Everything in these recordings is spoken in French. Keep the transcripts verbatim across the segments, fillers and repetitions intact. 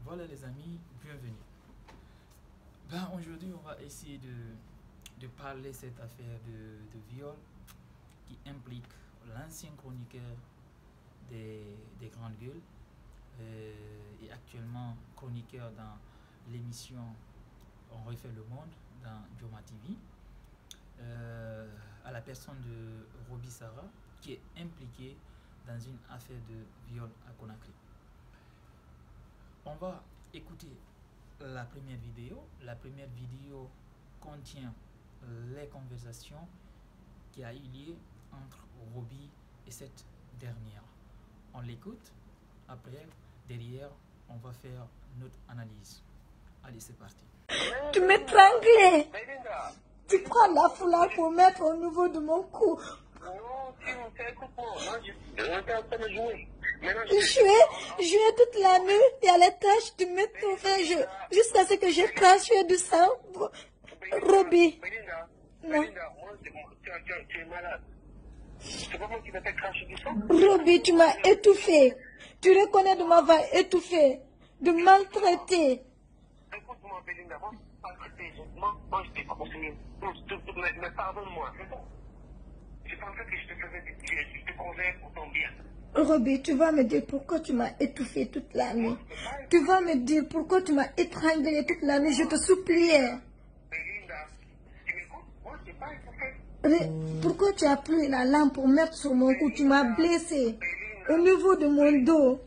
Voilà les amis, bienvenue. Ben, aujourd'hui on va essayer de, de parler cette affaire de, de viol qui implique l'ancien chroniqueur des, des Grandes Gueules euh, et actuellement chroniqueur dans l'émission On refait le monde dans Joma T V, euh, à la personne de Roby Sarah qui est impliquée dans une affaire de viol à Conakry. On va écouter la première vidéo. La première vidéo contient les conversations qui a eu lieu entre Roby et cette dernière. On l'écoute. Après, derrière, on va faire notre analyse. Allez, c'est parti. Tu m'étrangles. Tu prends la foulard pour mettre au niveau de mon cou. Non, tu me fais couper. Moi, je suis en train de jouer. Jouer, jouer toute la nuit. Il y a les tâches, tu m'étouffes jusqu'à ce que je crache du sang. Roby. Belinda, Non. Belinda, moi, tu, tu, tu es malade. C'est pas moi qui vais te cracher du sang. Roby, tu m'as étouffé. Tu reconnais de m'avoir étouffé, de maltraiter. Écoute-moi, Belinda, moi, pas traité. Moi, moi, je t'ai pas conseillé. Mais, mais pardonne-moi, c'est bon. Je pensais que je te faisais des pièges. Je te conseillais pour ton bien. Roby, tu vas me dire pourquoi tu m'as étouffé toute la nuit. Tu vas me dire pourquoi tu m'as étranglé toute la nuit. Je te suppliais. Belinda, tu m'écoutes? Moi, je n'ai pas étouffé. Mais pourquoi tu as pris la lampe pour mettre sur mon cou? Tu m'as blessé au niveau de mon dos.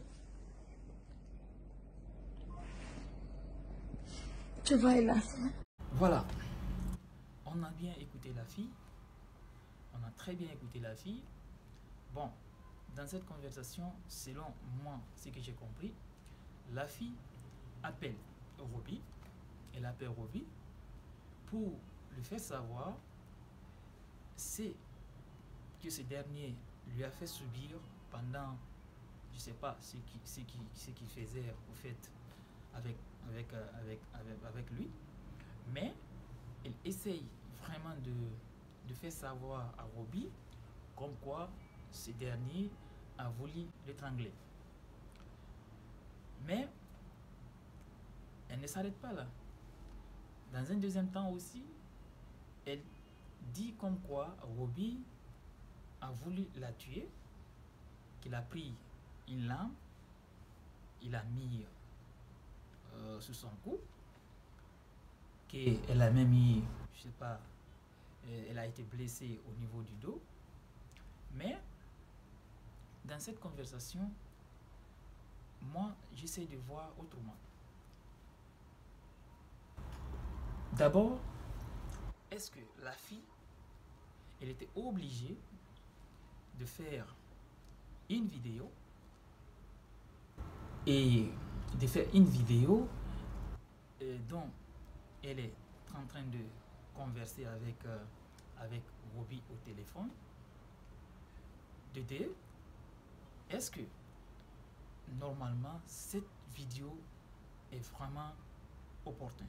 Tu vas y là. Voilà. On a bien écouté la fille. On a très bien écouté la fille. Bon, dans cette conversation, selon moi, ce que j'ai compris, la fille appelle Roby. Elle appelle Roby pour lui faire savoir c'est que ce dernier lui a fait subir pendant, je sais pas, ce qu'il ce qui, ce qui faisait au fait avec, avec, euh, avec, avec, avec lui, mais elle essaye vraiment de, de faire savoir à Roby comme quoi ce dernier a voulu l'étrangler. Mais elle ne s'arrête pas là. Dans un deuxième temps aussi, elle dit comme quoi Roby a voulu la tuer, qu'il a pris une lame, il a mis euh, sous son cou, qu'elle a même mis, je sais pas, elle a été blessée au niveau du dos. Mais dans cette conversation, moi j'essaie de voir autrement. D'abord, est-ce que la fille, elle était obligée de faire une vidéo et de faire une vidéo euh, dont elle est en train de converser avec, euh, avec Roby au téléphone? De deux, est-ce que normalement cette vidéo est vraiment opportune?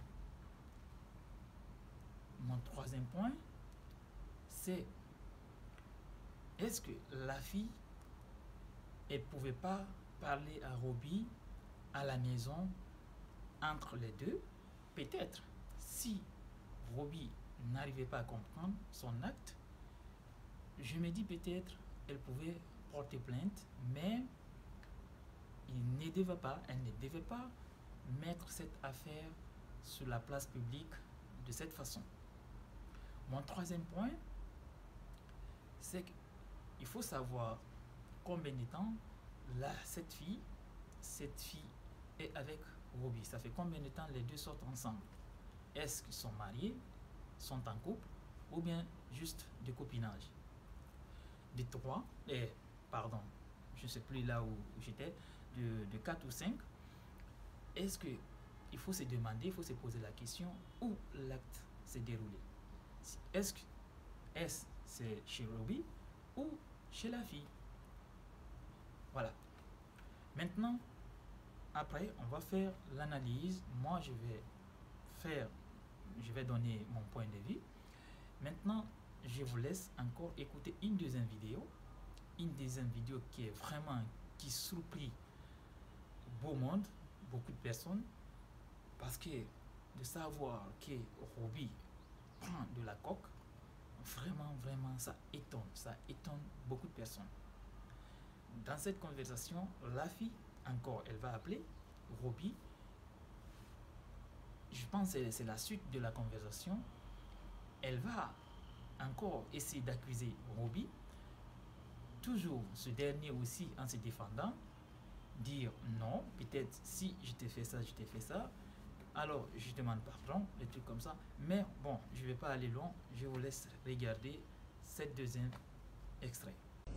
Mon troisième point, c'est est-ce que la fille, elle ne pouvait pas parler à Roby à la maison entre les deux? Peut-être si Roby n'arrivait pas à comprendre son acte, je me dis peut-être elle pouvait porter plainte, mais il ne devait pas, elle ne devait pas mettre cette affaire sur la place publique de cette façon. Mon troisième point, c'est qu'il faut savoir combien de temps là, cette fille, cette fille est avec Roby. Ça fait combien de temps les deux sortent ensemble? Est-ce qu'ils sont mariés, sont en couple, ou bien juste de copinage? De trois, eh, pardon, je ne sais plus là où j'étais, de, de quatre ou cinq, est-ce que il faut se demander, il faut se poser la question où l'acte s'est déroulé? Est-ce que est-ce c'est chez Roby ou chez la fille? Voilà. Maintenant, après, on va faire l'analyse. Moi, je vais faire, je vais donner mon point de vue. Maintenant, je vous laisse encore écouter une deuxième vidéo. Une deuxième vidéo qui est vraiment, qui surprit beau monde beaucoup de personnes parce que de savoir que Robbie prend de la coke, vraiment, vraiment, ça étonne, ça étonne beaucoup de personnes. Dans cette conversation, la fille, encore, elle va appeler Robbie. Je pense que c'est la suite de la conversation. Elle va encore essayer d'accuser Robbie. Toujours ce dernier aussi en se défendant. Dire non, peut-être si je t'ai fait ça, je t'ai fait ça. Alors je demande pardon, des trucs comme ça. Mais bon, je ne vais pas aller loin. Je vous laisse regarder cette deuxième extrait.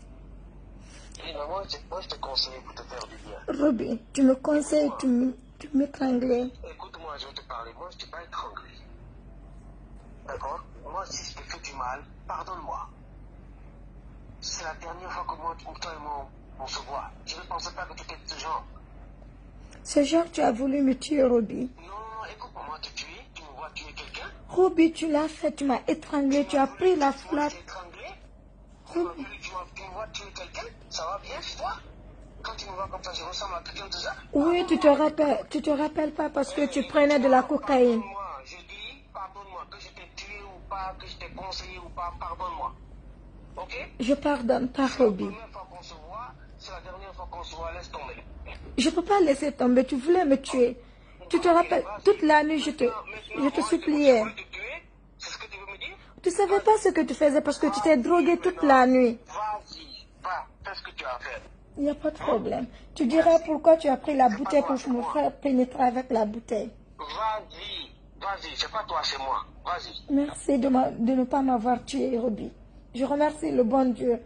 Oui, mais moi, je, moi, je te conseille pour te faire du bien. Robbie, tu me conseilles, tu me- tu m'étrangler. Écoute-moi, je vais te parler. Moi, je ne t'ai pas étranglé. D'accord? Moi, si je te fais du mal, pardonne-moi. C'est la dernière fois que moi, toi et moi, on se voit. Je ne pensais pas que tu étais de ce genre. Ce genre, tu as voulu me tuer, Robbie. Non, non, non, écoute-moi, moi, te tuer, tu me vois tuer quelqu'un. Robbie, tu l'as fait, tu m'as étranglé, tu as pris la Moi, flaque. je t'ai étranglé. Tu m'as voulu, tu m'as- tu me vois tuer quelqu'un. Ça va bien, c'est toi? Quand tu me vois comme ça, je ressemble à quelqu'un de ça? Oui, tu te rappelles, tu te rappelles pas parce que tu prenais de la cocaïne. Pardonne-moi, je dis, pardonne-moi, que je t'ai tué ou pas, que je t'ai conseillé ou pas, pardonne-moi. Ok? Je pardonne pas, C'est la Robbie. première fois qu'on se voit, c'est la dernière fois qu'on se voit, laisse tomber. Je peux pas laisser tomber, tu voulais me tuer. Tu te rappelles, toute la nuit, je te, je te suppliais. Je voulais te tuer, c'est ce que tu veux me dire? Tu savais pas ce que tu faisais parce que tu t'es drogué toute la nuit. Vas-y, va, fais ce que tu as à faire. Il n'y a pas de problème. Tu diras pourquoi tu as pris la bouteille pour me faire pénétrer avec la bouteille. Vas-y, vas-y, c'est pas toi, c'est moi. Vas-y. Merci de, ma- de ne pas m'avoir tué, Robbie. Je remercie le bon Dieu.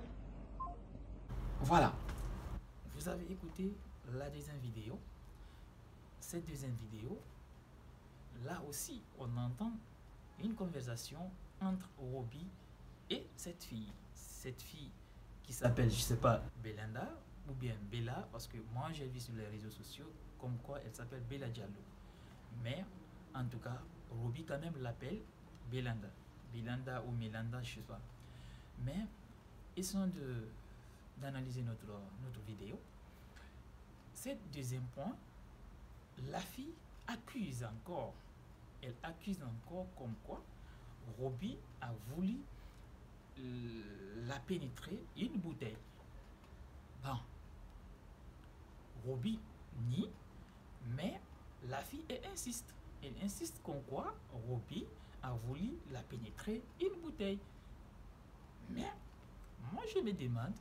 Voilà. Vous avez écouté la deuxième vidéo. Cette deuxième vidéo, là aussi, on entend une conversation entre Robbie et cette fille. Cette fille qui s'appelle, je sais pas, Belinda ou bien Bella, parce que moi j'ai vu sur les réseaux sociaux comme quoi elle s'appelle Bella Diallo. Mais en tout cas, Robbie quand même l'appelle Belinda. Belinda ou Melanda, je sais pas. Mais essayons de d'analyser notre, notre vidéo. C'est deuxième point, la fille accuse encore, elle accuse encore comme quoi Robbie a voulu euh, la pénétrer une bouteille. Bon, Robbie nie, mais la fille elle insiste. Elle insiste comme quoi Robbie a voulu la pénétrer une bouteille. Mais moi je me demande,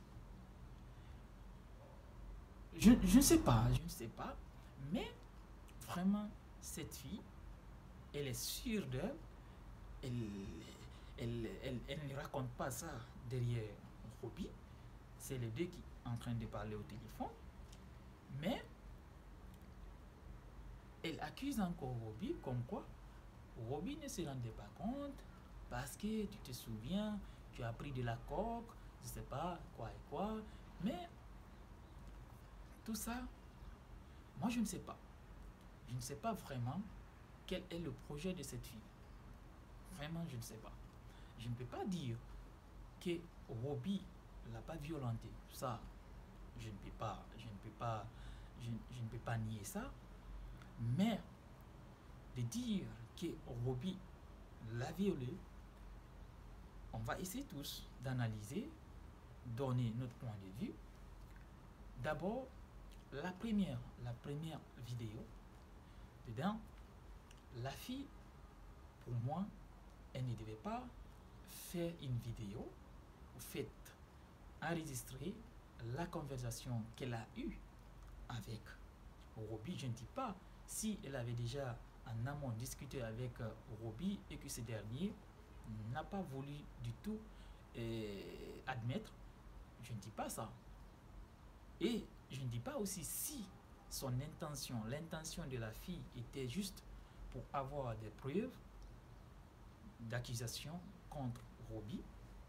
je, je ne sais pas, je ne sais pas, mais vraiment cette fille, elle est sûre d'elle, elle, elle, elle, elle ne raconte pas ça derrière Robbie, c'est les deux qui sont en train de parler au téléphone, mais elle accuse encore Robbie comme quoi Robbie ne se rendait pas compte parce que tu te souviens, tu as pris de la coke, je sais pas quoi et quoi, mais tout ça, moi je ne sais pas. Je ne sais pas vraiment quel est le projet de cette fille. Vraiment, je ne sais pas. Je ne peux pas dire que Robbie l'a pas violenté. Ça, je ne peux pas, je ne peux pas, je, je ne peux pas nier ça. Mais de dire que Robbie l'a violé, on va essayer tous d'analyser, donner notre point de vue. D'abord, la première, la première vidéo, dedans, la fille, pour moi, elle ne devait pas faire une vidéo ou fait enregistrer la conversation qu'elle a eue avec Robbie. Je ne dis pas si elle avait déjà en amont discuté avec Robbie et que ce dernier n'a pas voulu du tout euh, admettre. Je ne dis pas ça. Et je ne dis pas aussi si son intention, l'intention de la fille était juste pour avoir des preuves d'accusation contre Robbie.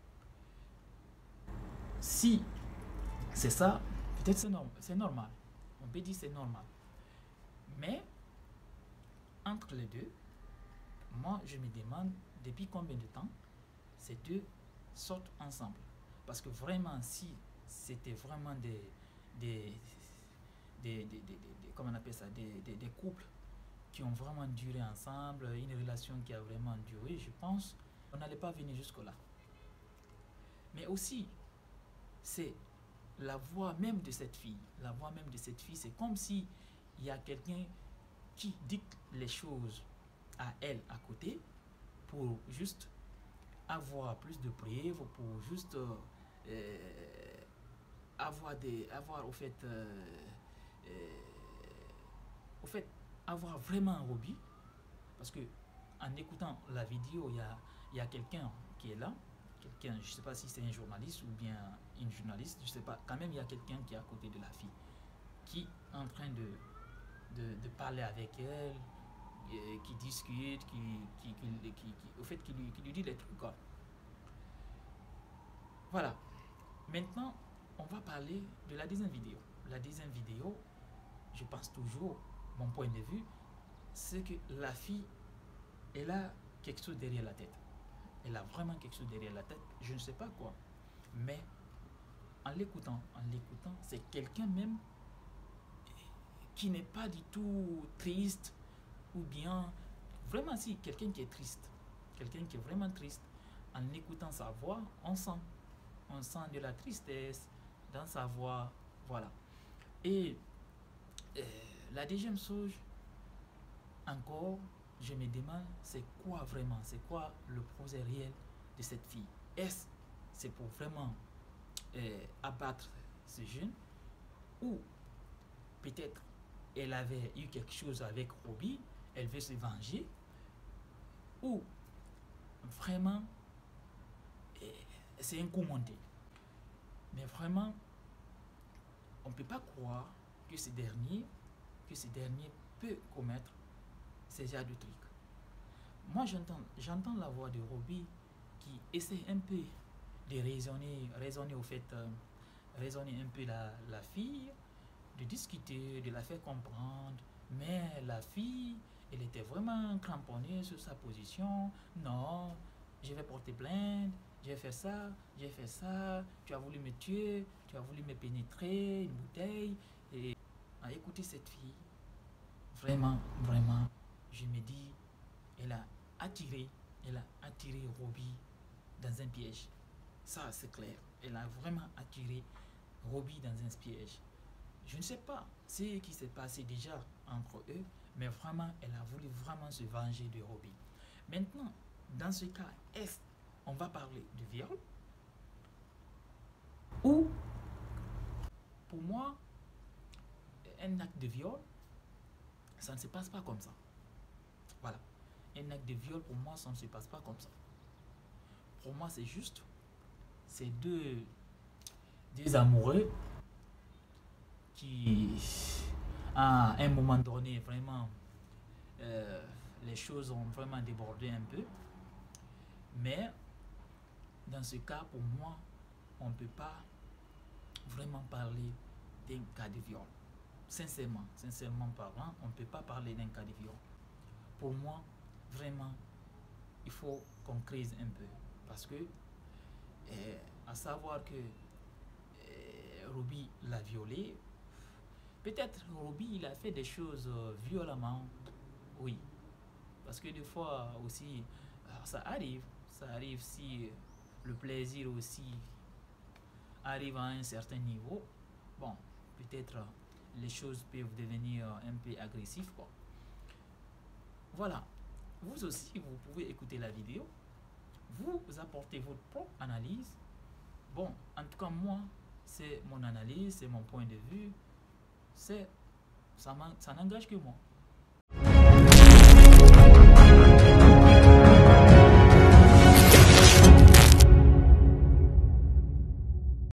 Si c'est ça, peut-être c'est norm c'est normal. On peut dire c'est normal. Mais entre les deux, moi je me demande depuis combien de temps ces deux sortent ensemble. Parce que vraiment, si c'était vraiment des, des, des, des, des, des, comment on appelle ça, des, des, des couples qui ont vraiment duré ensemble, une relation qui a vraiment duré, je pense, on n'allait pas venir jusque-là. Mais aussi, c'est la voix même de cette fille. La voix même de cette fille, c'est comme si il y a quelqu'un qui dicte les choses à elle à côté pour juste avoir plus de preuves, pour juste euh, euh, avoir des, avoir au fait, euh, euh, au fait, avoir vraiment un hobby, parce que en écoutant la vidéo, il y a, il y a quelqu'un qui est là, quelqu'un, je ne sais pas si c'est un journaliste ou bien une journaliste, je ne sais pas, quand même il y a quelqu'un qui est à côté de la fille, qui est en train de, de, de parler avec elle, euh, qui discute, qui, qui, qui, qui, qui, au fait, qui lui, qui lui dit des trucs, quoi. Voilà. Maintenant, on va parler de la deuxième vidéo. La deuxième vidéo, je pense toujours, mon point de vue, c'est que la fille, elle a quelque chose derrière la tête. Elle a vraiment quelque chose derrière la tête. Je ne sais pas quoi. Mais en l'écoutant, en l'écoutant, c'est quelqu'un même qui n'est pas du tout triste ou bien vraiment si quelqu'un qui est triste, quelqu'un qui est vraiment triste. En écoutant sa voix, on sent, on sent de la tristesse dans sa voix, voilà. Et euh, la deuxième chose, encore, je me demande, c'est quoi vraiment, c'est quoi le projet réel de cette fille? Est-ce c'est pour vraiment euh, abattre ce jeune, ou peut-être elle avait eu quelque chose avec Robbie, elle veut se venger, ou vraiment euh, c'est un coup monté. Mais vraiment, on ne peut pas croire que ce dernier, que ce dernier peut commettre ces genres de trucs. Moi, j'entends, j'entends la voix de Robbie qui essaie un peu de raisonner, raisonner au fait, euh, raisonner un peu la, la fille, de discuter, de la faire comprendre. Mais la fille, elle était vraiment cramponnée sur sa position. Non, je vais porter plainte, j'ai fait ça, j'ai fait ça, tu as voulu me tuer, tu as voulu me pénétrer, une bouteille. Et à écouter cette fille, vraiment, vraiment, je me dis, elle a attiré, elle a attiré Robbie dans un piège. Ça, c'est clair. Elle a vraiment attiré Robbie dans un piège. Je ne sais pas ce qui s'est passé déjà entre eux, mais vraiment, elle a voulu vraiment se venger de Robbie. Maintenant, dans ce cas, est-ce qu'on va parler de viol? Ou, pour moi, un acte de viol, ça ne se passe pas comme ça. Voilà. Un acte de viol, pour moi, ça ne se passe pas comme ça. Pour moi, c'est juste, c'est deux, deux amoureux qui, à un moment donné, vraiment, euh, les choses ont vraiment débordé un peu. Mais, dans ce cas, pour moi, on ne peut pas vraiment parler d'un cas de viol. Sincèrement, sincèrement parlant, on ne peut pas parler d'un cas de viol. Pour moi, vraiment, il faut qu'on creuse un peu. Parce que, euh, à savoir que euh, Robbie l'a violé, peut-être Robbie il a fait des choses euh, violemment, oui. Parce que des fois aussi, ça arrive. Ça arrive si euh, le plaisir aussi arrive à un certain niveau. Bon, peut-être euh, les choses peuvent devenir euh, un peu agressives, quoi. Voilà. Vous aussi, vous pouvez écouter la vidéo. Vous apportez votre propre analyse. Bon, en tout cas, moi, c'est mon analyse, c'est mon point de vue. C'est, ça, ça n'engage que moi.